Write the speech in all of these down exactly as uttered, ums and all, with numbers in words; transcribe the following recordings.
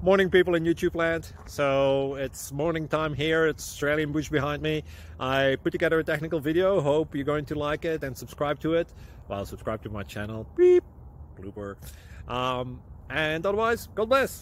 Morning, people in YouTube land. So it's morning time here. It's Australian bush behind me. I put together a technical video. Hope you're going to like it and subscribe to it. Well, subscribe to my channel. Beep. Blooper. Um, and otherwise, God bless.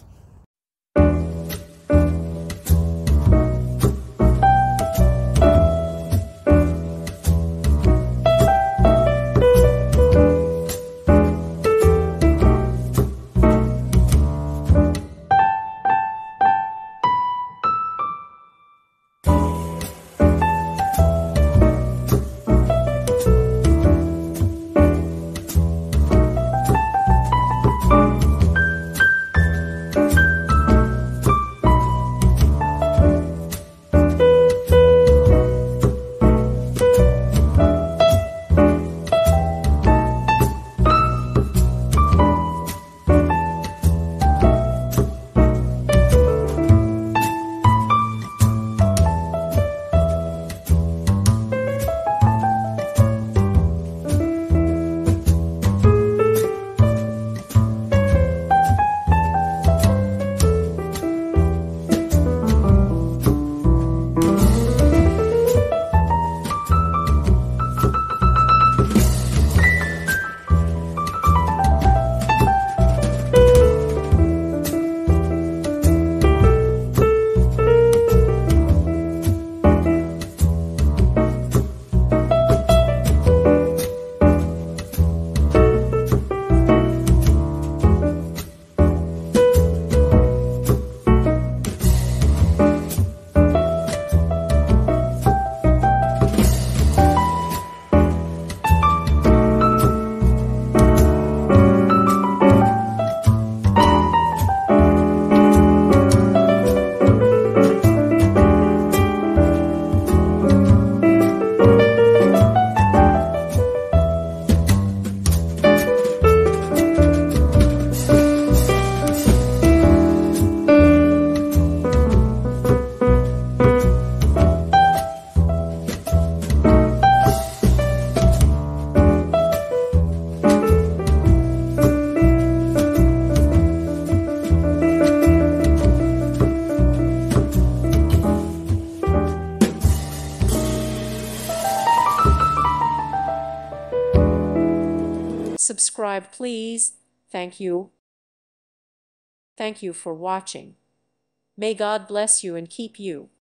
Subscribe, please. Thank you. Thank you for watching. May God bless you and keep you.